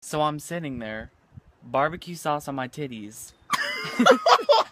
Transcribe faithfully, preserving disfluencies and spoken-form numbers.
So I'm sitting there, barbecue sauce on my titties.